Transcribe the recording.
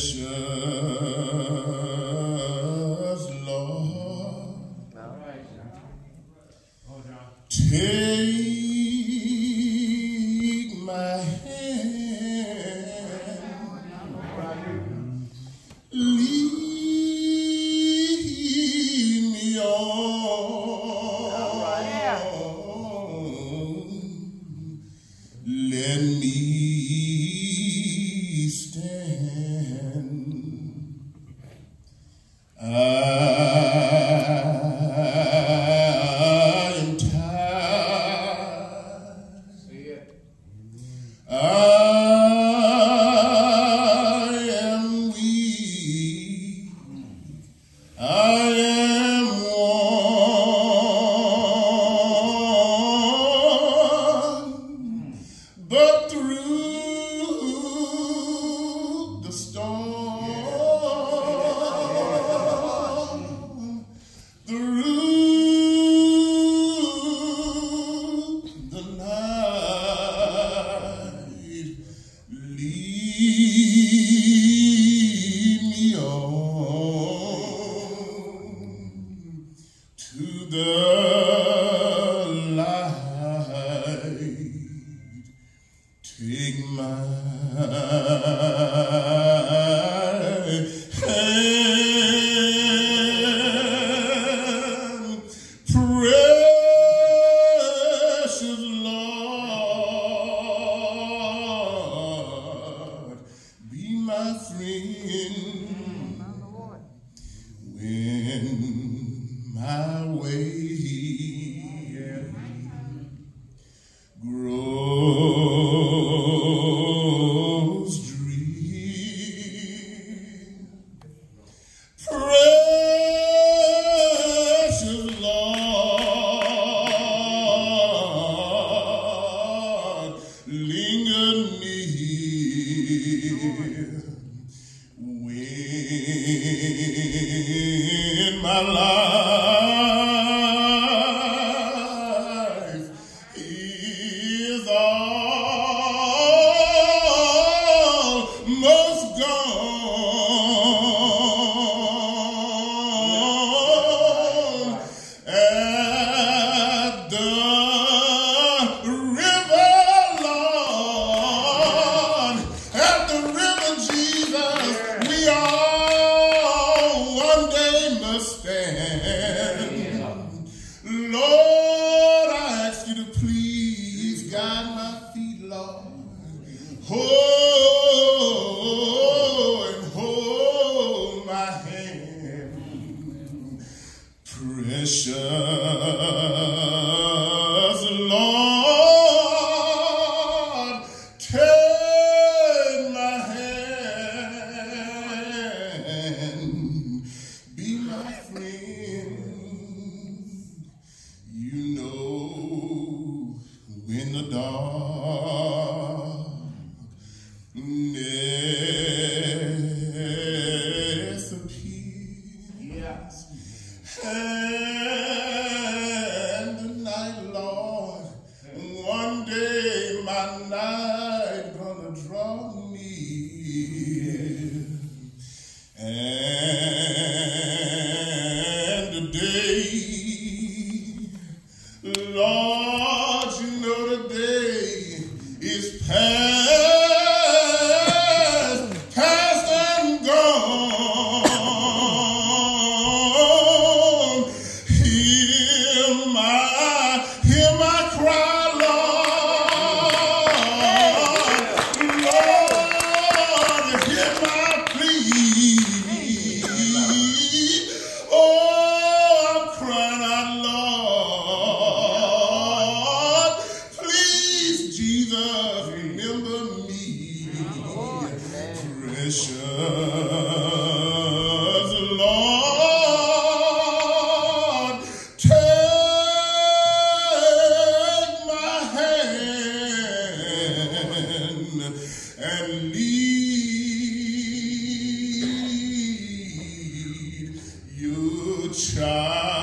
precious Lord, take my hand, lead me on, let me stand. I am tired. See it. I am weak. I am worn. But through the storm, through the night, lead me on to the light. Take my hand, precious Lord, be my friend when my way grows drear. Precious Lord, linger near when my life is almost gone. At the river, Lord, at the river, Jesus, we all one day must stand. Lord, I ask you to please guide my feet, Lord. Hold my hand, precious Lord, take my hand, be my friend. You know when the darkness appears, and the night, Lord, one day my night gonna draw near, and the day, Lord, you know the day is past and gone. Hear my cry, Lord. Lord, hear my plea. Oh, I'm crying out, Lord. Please, Jesus, remember me. Precious Lord, take my hand and lead your child.